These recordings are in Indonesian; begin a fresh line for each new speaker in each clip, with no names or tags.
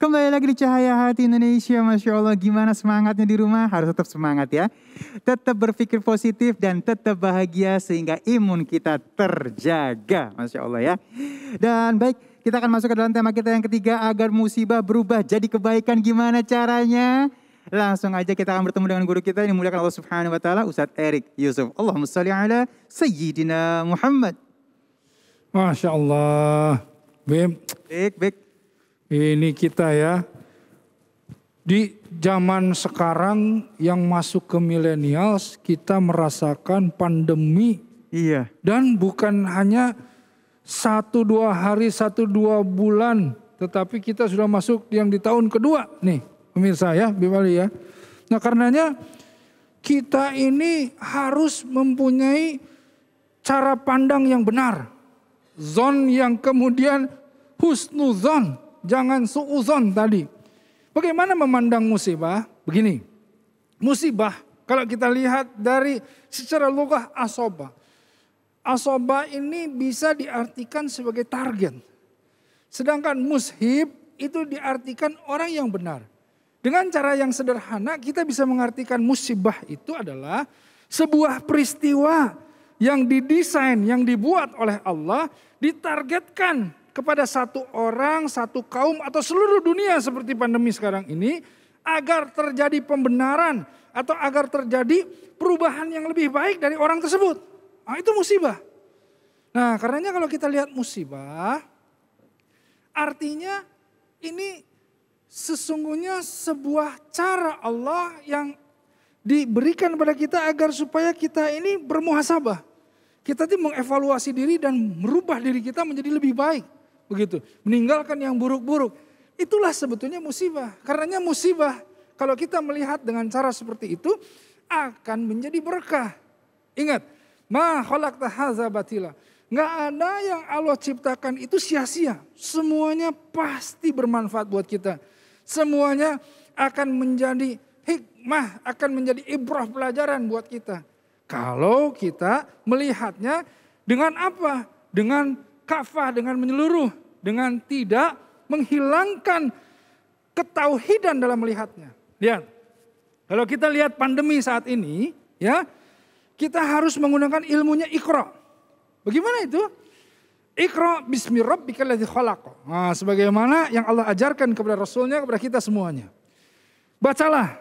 Kembali lagi di Cahaya Hati Indonesia. Masya Allah, gimana semangatnya di rumah? Harus tetap semangat ya. Tetap berpikir positif dan tetap bahagia sehingga imun kita terjaga. Masya Allah ya. Dan baik, kita akan masuk ke dalam tema kita yang ketiga, agar musibah berubah jadi kebaikan. Gimana caranya? Langsung aja kita akan bertemu dengan guru kita yang dimuliakan Allah Subhanahu wa taala, Ustadz Erik Yusuf. Allahumma shalli ala Sayyidina Muhammad.
Masya Allah. Bim.
Baik.
Ini kita ya. Di zaman sekarang yang masuk ke millennials, kita merasakan pandemi.
Iya.
Dan bukan hanya 1-2 hari, 1-2 bulan. Tetapi kita sudah masuk yang di tahun kedua nih. Pemirsa ya, Bimali ya. Nah karenanya kita ini harus mempunyai cara pandang yang benar. Zon yang kemudian husnuzon, jangan suuzon tadi. Bagaimana memandang musibah? Begini, musibah kalau kita lihat dari secara lughah asoba. Asoba ini bisa diartikan sebagai target. Sedangkan mushib itu diartikan orang yang benar. Dengan cara yang sederhana kita bisa mengartikan musibah itu adalah sebuah peristiwa yang didesain, yang dibuat oleh Allah, ditargetkan kepada satu orang, satu kaum atau seluruh dunia seperti pandemi sekarang ini, agar terjadi pembenaran atau agar terjadi perubahan yang lebih baik dari orang tersebut. Nah, itu musibah. Nah, karenanya kalau kita lihat musibah, artinya ini sesungguhnya sebuah cara Allah yang diberikan kepada kita agar supaya kita ini bermuhasabah. Kita itu mengevaluasi diri dan merubah diri kita menjadi lebih baik. Begitu, meninggalkan yang buruk-buruk. Itulah sebetulnya musibah. Karenanya musibah kalau kita melihat dengan cara seperti itu akan menjadi berkah. Ingat, ma khalaqta hadza batila. Enggak ada yang Allah ciptakan itu sia-sia. Semuanya pasti bermanfaat buat kita. Semuanya akan menjadi hikmah, akan menjadi ibrah pelajaran buat kita. Kalau kita melihatnya dengan apa? Dengan kafah, dengan menyeluruh. Dengan tidak menghilangkan ketauhidan dalam melihatnya. Lihat, kalau kita lihat pandemi saat ini, ya, kita harus menggunakan ilmunya Iqra. Bagaimana itu? Iqra bismi rabbikal ladzi khalaq. Nah, sebagaimana yang Allah ajarkan kepada Rasulnya, kepada kita semuanya. Bacalah.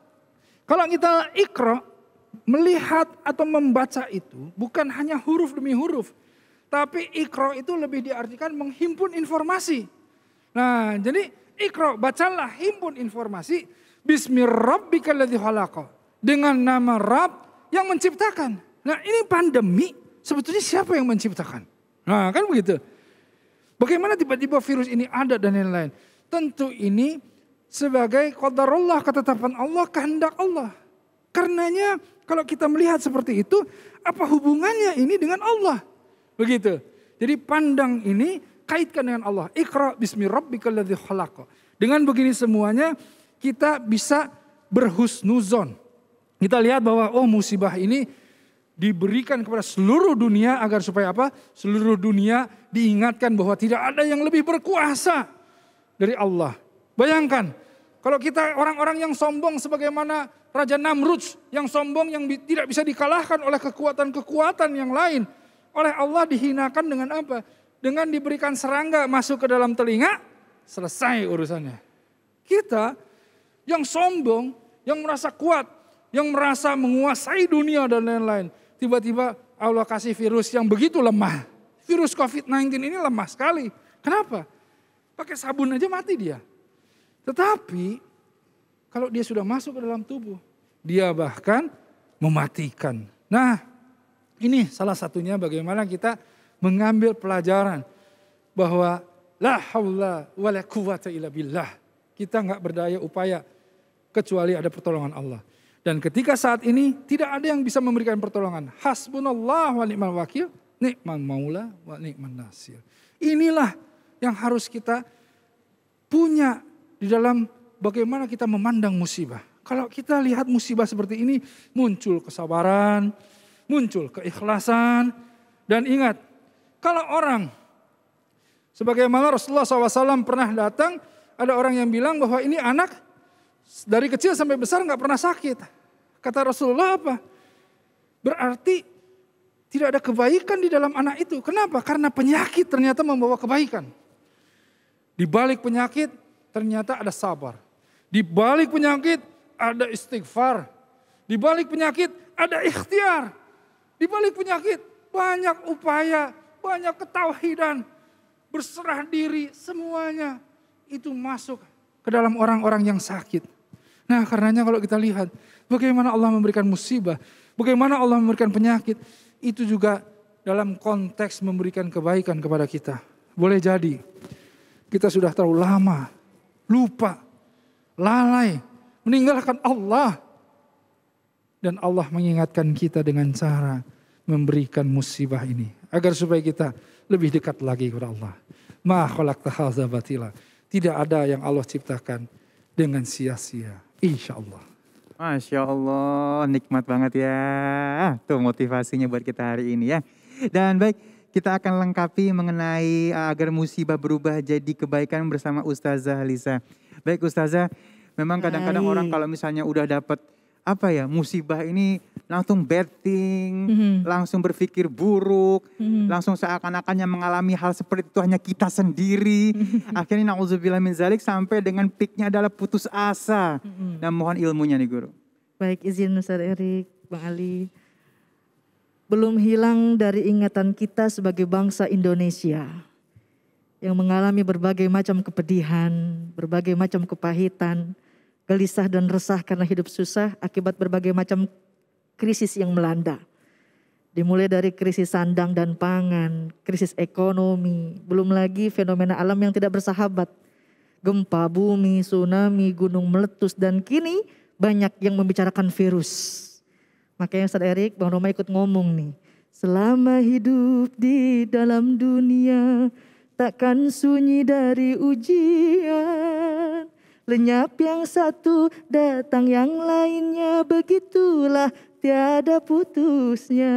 Kalau kita Iqra, melihat atau membaca itu bukan hanya huruf demi huruf. Tapi Iqra itu lebih diartikan menghimpun informasi. Nah, jadi Iqra, bacalah, himpun informasi. Bismi rabbikal ladzi khalaq. Dengan nama Rabb yang menciptakan. Nah, ini pandemi, sebetulnya siapa yang menciptakan? Nah, kan begitu. Bagaimana tiba-tiba virus ini ada dan lain-lain? Tentu ini sebagai qadarullah, ketetapan Allah, kehendak Allah. Karenanya kalau kita melihat seperti itu, apa hubungannya ini dengan Allah? Begitu. Jadi pandang ini kaitkan dengan Allah. Iqra bismi rabbikal ladzi khalaq. Dengan begini semuanya kita bisa berhusnuzon. Kita lihat bahwa musibah ini diberikan kepada seluruh dunia agar supaya apa? Seluruh dunia diingatkan bahwa tidak ada yang lebih berkuasa dari Allah. Bayangkan kalau kita orang-orang yang sombong sebagaimana Raja Namrud yang sombong yang tidak bisa dikalahkan oleh kekuatan-kekuatan yang lain. Oleh Allah dihinakan dengan apa? Dengan diberikan serangga masuk ke dalam telinga, selesai urusannya. Kita yang sombong, yang merasa kuat, yang merasa menguasai dunia dan lain-lain. Tiba-tiba Allah kasih virus yang begitu lemah. Virus COVID-19 ini lemah sekali. Kenapa? Pakai sabun aja mati dia. Tetapi kalau dia sudah masuk ke dalam tubuh, dia bahkan mematikan. Nah, ini salah satunya bagaimana kita mengambil pelajaran bahwa la haula wala quwata illa billah. Kita enggak berdaya upaya kecuali ada pertolongan Allah. Dan ketika saat ini tidak ada yang bisa memberikan pertolongan. Hasbunallah wa ni'mal wakil, ni'mal maula wa ni'man nasir. Inilah yang harus kita punya di dalam bagaimana kita memandang musibah. Kalau kita lihat musibah seperti ini, muncul kesabaran, muncul keikhlasan. Dan ingat, kalau orang, sebagaimana Rasulullah SAW pernah datang, ada orang yang bilang bahwa ini anak dari kecil sampai besar nggak pernah sakit. Kata Rasulullah apa? Berarti tidak ada kebaikan di dalam anak itu. Kenapa? Karena penyakit ternyata membawa kebaikan. Di balik penyakit ternyata ada sabar. Di balik penyakit ada istighfar. Di balik penyakit ada ikhtiar. Di balik penyakit banyak upaya, banyak ketauhidan, berserah diri, semuanya itu masuk ke dalam orang-orang yang sakit. Nah, karenanya kalau kita lihat bagaimana Allah memberikan musibah, bagaimana Allah memberikan penyakit, itu juga dalam konteks memberikan kebaikan kepada kita. Boleh jadi kita sudah terlalu lama lupa, lalai, meninggalkan Allah. Dan Allah mengingatkan kita dengan cara memberikan musibah ini. Agar supaya kita lebih dekat lagi kepada Allah. Ma khalaqta hadza batila. Tidak ada yang Allah ciptakan dengan sia-sia. Insya Allah.
Masya Allah, nikmat banget ya. Tuh motivasinya buat kita hari ini ya. Dan baik, kita akan lengkapi mengenai agar musibah berubah jadi kebaikan bersama Ustazah Lisa. Baik Ustazah, memang kadang-kadang orang kalau misalnya udah dapat musibah ini langsung bad thing, langsung berpikir buruk, langsung seakan-akannya mengalami hal seperti itu hanya kita sendiri. Akhirnya na'udzubillah min zalik sampai dengan peaknya adalah putus asa. Dan mohon ilmunya nih Guru.
Baik, izin Ustaz Erik, Bang Ali. Belum hilang dari ingatan kita sebagai bangsa Indonesia yang mengalami berbagai macam kepedihan, berbagai macam kepahitan, gelisah dan resah karena hidup susah akibat berbagai macam krisis yang melanda. Dimulai dari krisis sandang dan pangan, krisis ekonomi, belum lagi fenomena alam yang tidak bersahabat. Gempa bumi, tsunami, gunung meletus, dan kini banyak yang membicarakan virus. Makanya Ustaz Erik, Bang Roma ikut ngomong nih. Selama hidup di dalam dunia, takkan sunyi dari ujian. Lenyap yang satu, datang yang lainnya, begitulah tiada putusnya.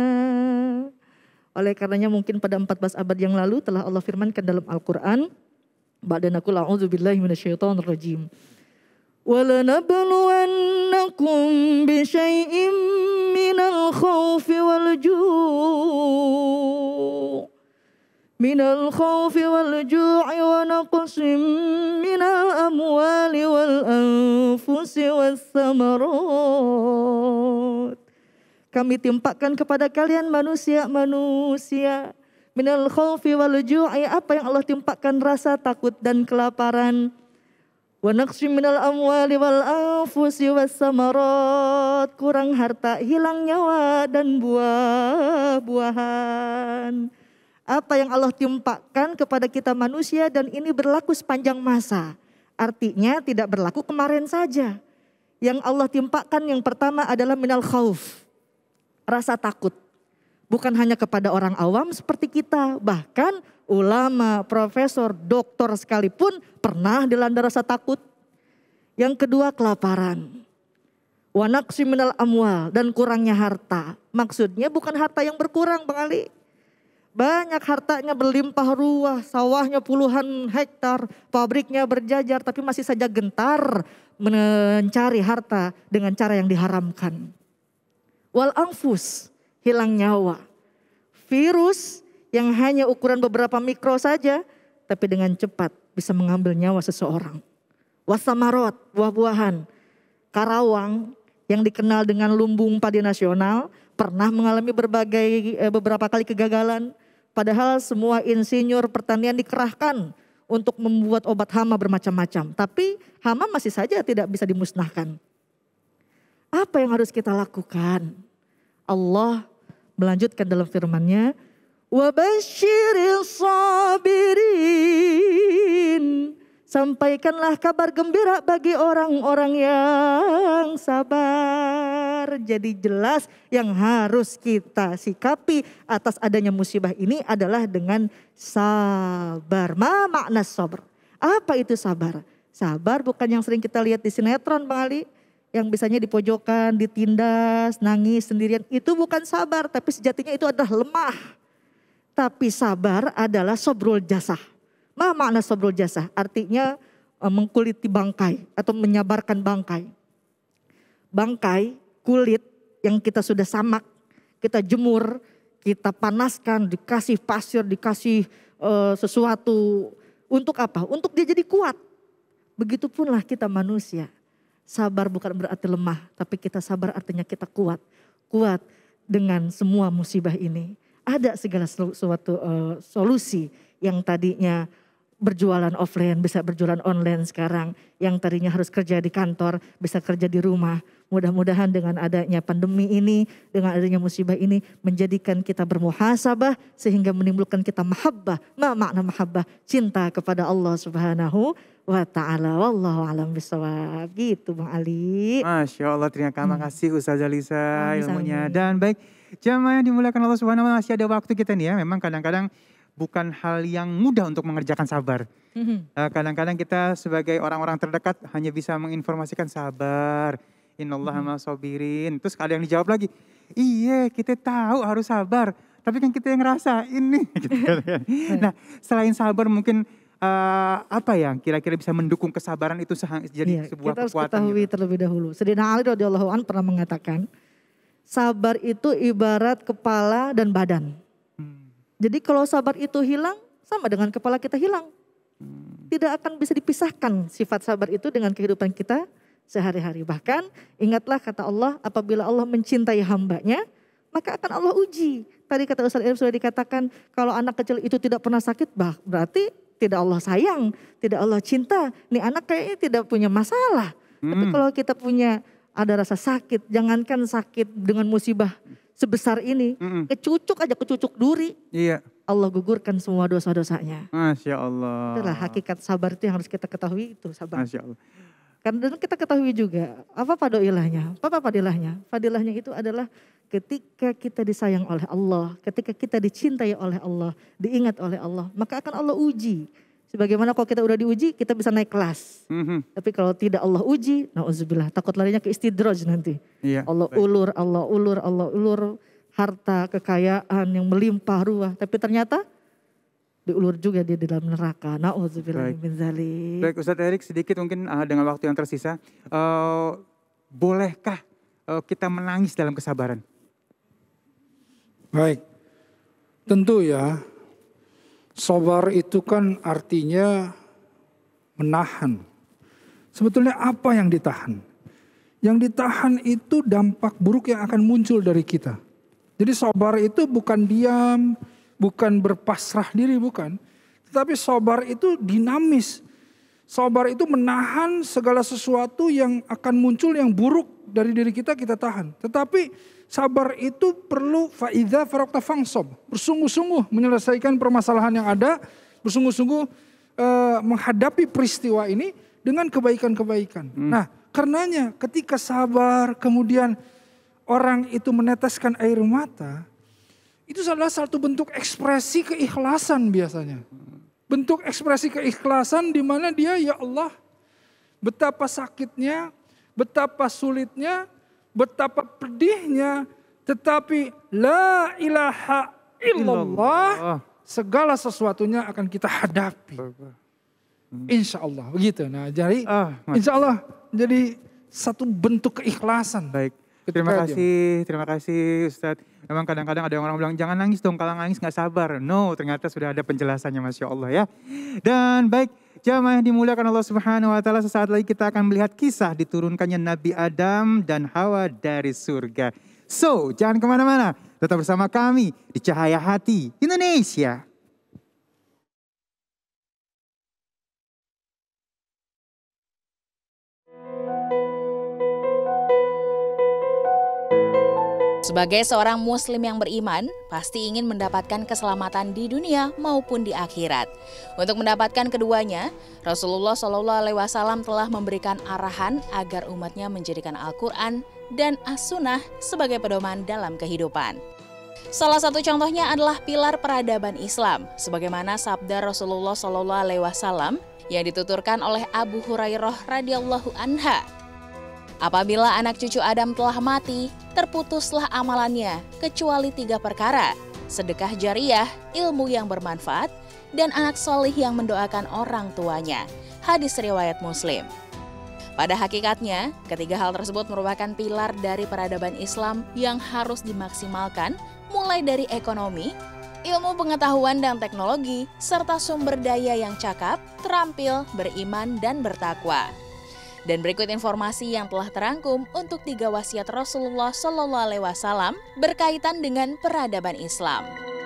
Oleh karenanya mungkin pada 14 abad yang lalu telah Allah firmankan dalam Al-Quran. Ba'danakul a'udzubillahi minasyaitonirrajim. وَلَنَبْلُوَنَّكُمْ بِشَيْءٍ مِّنَ الْخَوْفِ وَالْجُوعِ وَنَقْصٍ مِّنَ الْأَمْوَالِ وَالْأَنفُسِ وَالثَّمَرَاتِ. Kami timpakan kepada kalian manusia minal khaufi wal ju'i, apa yang Allah timpakan, rasa takut dan kelaparan. Wa naqsim minal amwali wal anfusi was samarat, kurang harta, hilang nyawa dan buah-buahan. Apa yang Allah timpakan kepada kita manusia, dan ini berlaku sepanjang masa. Artinya tidak berlaku kemarin saja. Yang Allah timpakan yang pertama adalah minal khauf, rasa takut. Bukan hanya kepada orang awam seperti kita, bahkan ulama, profesor, doktor sekalipun pernah dilanda rasa takut. Yang kedua kelaparan. Wa naqsi minal amwal, dan kurangnya harta. Maksudnya bukan harta yang berkurang Bang Ali. Banyak hartanya berlimpah ruah, sawahnya puluhan hektar, pabriknya berjajar, tapi masih saja gentar mencari harta dengan cara yang diharamkan. Wal anfus, hilang nyawa. Virus yang hanya ukuran beberapa mikro saja, tapi dengan cepat bisa mengambil nyawa seseorang. Wasamarot, buah-buahan. Karawang yang dikenal dengan lumbung padi nasional pernah mengalami beberapa kali kegagalan. Padahal semua insinyur pertanian dikerahkan untuk membuat obat hama bermacam-macam. Tapi hama masih saja tidak bisa dimusnahkan. Apa yang harus kita lakukan? Allah melanjutkan dalam firman-Nya, wa basyiril sabirin. Sampaikanlah kabar gembira bagi orang-orang yang sabar. Jadi jelas yang harus kita sikapi atas adanya musibah ini adalah dengan sabar. Ma makna sabar? Apa itu sabar? Sabar bukan yang sering kita lihat di sinetron Bang Ali. Yang biasanya di pojokan, ditindas, nangis sendirian. Itu bukan sabar, tapi sejatinya itu adalah lemah. Tapi sabar adalah sobrul jasah. Ma makna sobrul jasah? Artinya mengkuliti bangkai atau menyabarkan bangkai. Bangkai, kulit yang kita sudah samak, kita jemur, kita panaskan, dikasih pasir, dikasih sesuatu. Untuk apa? Untuk dia jadi kuat. Begitupunlah kita manusia. Sabar bukan berarti lemah, tapi kita sabar artinya kita kuat. Kuat dengan semua musibah ini. Ada segala suatu solusi yang tadinya berjualan offline bisa berjualan online sekarang. Yang tadinya harus kerja di kantor bisa kerja di rumah. Mudah-mudahan dengan adanya pandemi ini, dengan adanya musibah ini menjadikan kita bermuhasabah sehingga menimbulkan kita mahabbah. Ma makna mahabbah? Cinta kepada Allah Subhanahu wa ta'ala. Wallahu a'lam bishawab. Gitu Bang Ali.
Masya Allah, terima kasih Ustazah Lisa ilmunya.
Amin.
Dan baik, jamaah yang dimuliakan Allah Subhanahu wa ta'ala, masih ada waktu kita nih ya. Memang kadang-kadang bukan hal yang mudah untuk mengerjakan sabar. Kadang-kadang kita sebagai orang-orang terdekat hanya bisa menginformasikan sabar. Innallaha ma'as-sabirin. Terus ada yang dijawab lagi, iya kita tahu harus sabar, tapi kan kita yang ngerasain nih. Nah, selain sabar mungkin apa yang kira-kira bisa mendukung kesabaran itu jadi sebuah
kita harus
kekuatan?
ketahui terlebih dahulu. Sayyidina Ali radhiyallahu anhu pernah mengatakan, sabar itu ibarat kepala dan badan. Jadi kalau sabar itu hilang, sama dengan kepala kita hilang. Tidak akan bisa dipisahkan sifat sabar itu dengan kehidupan kita sehari-hari. Bahkan ingatlah kata Allah, apabila Allah mencintai hambanya, maka akan Allah uji. Tadi kata Ustaz Irfan sudah dikatakan, kalau anak kecil itu tidak pernah sakit, berarti tidak Allah sayang, tidak Allah cinta. Nih anak kayaknya tidak punya masalah. Tapi kalau kita punya ada rasa sakit, jangankan sakit dengan musibah sebesar ini, kecucuk duri. Iya. Allah gugurkan semua dosa-dosanya.
Masya Allah.
Itulah hakikat sabar itu yang harus kita ketahui, itu sabar.
Masya Allah.
Karena kita ketahui juga, apa fadilahnya? Apa fadilahnya? Fadilahnya itu adalah ketika kita disayang oleh Allah, ketika kita dicintai oleh Allah, diingat oleh Allah, maka akan Allah uji. Sebagaimana kalau kita udah diuji, kita bisa naik kelas. Tapi kalau tidak Allah uji, na'udzubillah, takut larinya ke istidraj nanti. Iya, Allah ulur, harta, kekayaan yang melimpah ruah. Tapi ternyata diulur juga dia di dalam neraka. Na'udzubillah min dzalik.
Baik Ustadz Erik, sedikit mungkin dengan waktu yang tersisa, bolehkah kita menangis dalam kesabaran?
Baik, tentu ya. Sabar itu kan artinya menahan. Sebetulnya apa yang ditahan? Yang ditahan itu dampak buruk yang akan muncul dari kita. Jadi sabar itu bukan diam, bukan berpasrah diri, bukan. Tetapi sabar itu dinamis. Sabar itu menahan segala sesuatu yang akan muncul yang buruk dari diri kita tahan. Tetapi sabar itu perlu fa'idha faraqta fangsob. Bersungguh-sungguh menyelesaikan permasalahan yang ada. Bersungguh-sungguh menghadapi peristiwa ini dengan kebaikan-kebaikan. Nah karenanya ketika sabar kemudian orang itu meneteskan air mata. Itu adalah satu bentuk ekspresi keikhlasan biasanya. Bentuk ekspresi keikhlasan di mana dia, ya Allah, betapa sakitnya, betapa sulitnya, betapa pedihnya, tetapi la ilaha illallah, segala sesuatunya akan kita hadapi. Insya Allah, begitu. Nah, jadi insya Allah jadi satu bentuk keikhlasan.
Baik. Terima kasih Ustadz. Memang kadang-kadang ada orang bilang jangan nangis dong, kalau nangis gak sabar. No, ternyata sudah ada penjelasannya, Masya Allah ya. Dan baik, jamaah yang dimuliakan Allah Subhanahu wa ta'ala, sesaat lagi kita akan melihat kisah diturunkannya Nabi Adam dan Hawa dari surga. So, jangan kemana-mana, tetap bersama kami di Cahaya Hati Indonesia.
Sebagai seorang muslim yang beriman, pasti ingin mendapatkan keselamatan di dunia maupun di akhirat. Untuk mendapatkan keduanya, Rasulullah SAW telah memberikan arahan agar umatnya menjadikan Al-Quran dan As-Sunnah sebagai pedoman dalam kehidupan. Salah satu contohnya adalah pilar peradaban Islam, sebagaimana sabda Rasulullah SAW yang dituturkan oleh Abu Hurairah radhiyallahu anha. Apabila anak cucu Adam telah mati, terputuslah amalannya, kecuali 3 perkara, sedekah jariyah, ilmu yang bermanfaat, dan anak solih yang mendoakan orang tuanya. Hadis riwayat Muslim. Pada hakikatnya, ketiga hal tersebut merupakan pilar dari peradaban Islam yang harus dimaksimalkan, mulai dari ekonomi, ilmu pengetahuan dan teknologi, serta sumber daya yang cakap, terampil, beriman, dan bertakwa. Dan berikut informasi yang telah terangkum untuk 3 wasiat Rasulullah SAW berkaitan dengan peradaban Islam.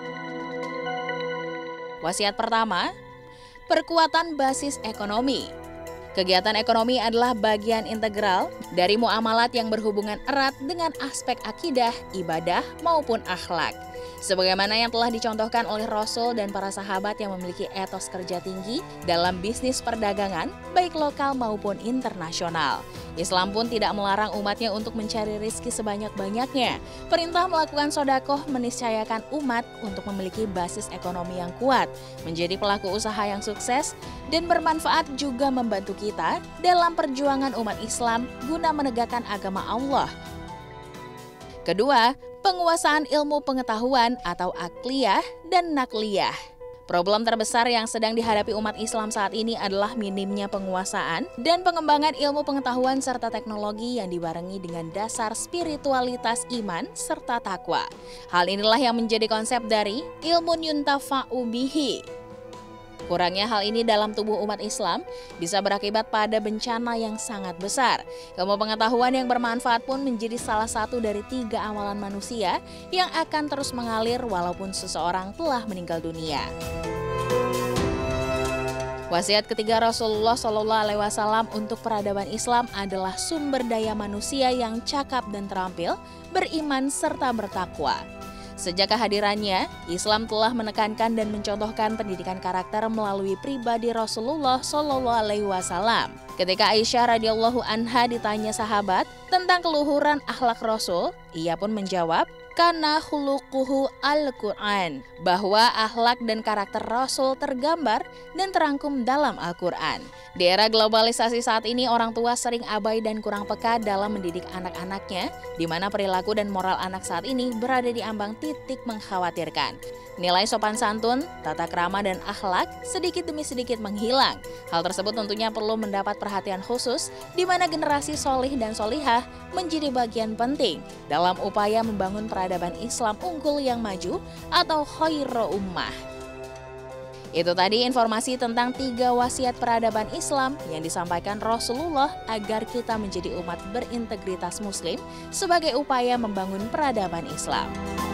Wasiat pertama, perkuatan basis ekonomi. Kegiatan ekonomi adalah bagian integral dari muamalat yang berhubungan erat dengan aspek akidah, ibadah, maupun akhlak. Sebagaimana yang telah dicontohkan oleh Rasul dan para sahabat yang memiliki etos kerja tinggi dalam bisnis perdagangan, baik lokal maupun internasional. Islam pun tidak melarang umatnya untuk mencari rezeki sebanyak-banyaknya. Perintah melakukan sodakoh meniscayakan umat untuk memiliki basis ekonomi yang kuat, menjadi pelaku usaha yang sukses, dan bermanfaat juga membantu kita dalam perjuangan umat Islam guna menegakkan agama Allah. Kedua, penguasaan ilmu pengetahuan atau akliyah dan nakliyah. Problem terbesar yang sedang dihadapi umat Islam saat ini adalah minimnya penguasaan dan pengembangan ilmu pengetahuan serta teknologi yang dibarengi dengan dasar spiritualitas iman serta takwa. Hal inilah yang menjadi konsep dari ilmu yuntafa'u bihi. Kurangnya hal ini dalam tubuh umat Islam bisa berakibat pada bencana yang sangat besar. Ilmu pengetahuan yang bermanfaat pun menjadi salah satu dari 3 amalan manusia yang akan terus mengalir walaupun seseorang telah meninggal dunia. Wasiat ketiga Rasulullah SAW untuk peradaban Islam adalah sumber daya manusia yang cakap dan terampil, beriman serta bertakwa. Sejak kehadirannya, Islam telah menekankan dan mencontohkan pendidikan karakter melalui pribadi Rasulullah SAW. Ketika Aisyah radhiyallahu anha ditanya sahabat tentang keluhuran akhlak Rasul, ia pun menjawab, "Kana khuluquhu Al-Quran," bahwa akhlak dan karakter Rasul tergambar dan terangkum dalam Al-Quran. Di era globalisasi saat ini, orang tua sering abai dan kurang peka dalam mendidik anak-anaknya, di mana perilaku dan moral anak saat ini berada di ambang titik mengkhawatirkan. Nilai sopan santun, tata krama, dan akhlak sedikit demi sedikit menghilang. Hal tersebut tentunya perlu mendapat perhatian khusus, di mana generasi solih dan solihah menjadi bagian penting dalam upaya membangun peradaban Islam unggul yang maju atau khairu ummah. Itu tadi informasi tentang 3 wasiat peradaban Islam yang disampaikan Rasulullah agar kita menjadi umat berintegritas muslim sebagai upaya membangun peradaban Islam.